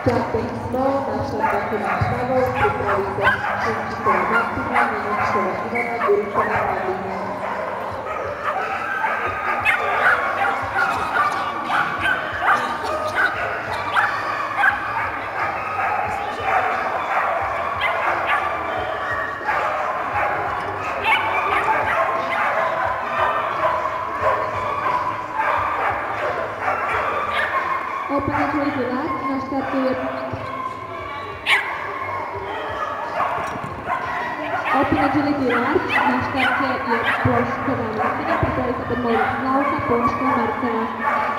písmo na štartáku nástavou pripraví sa učiteľ Martina Minečová Ivana Gurková Marina. Open agility last na štarte je Plošková Martina, pripraví sa podmov Slavka Plošková Marcela.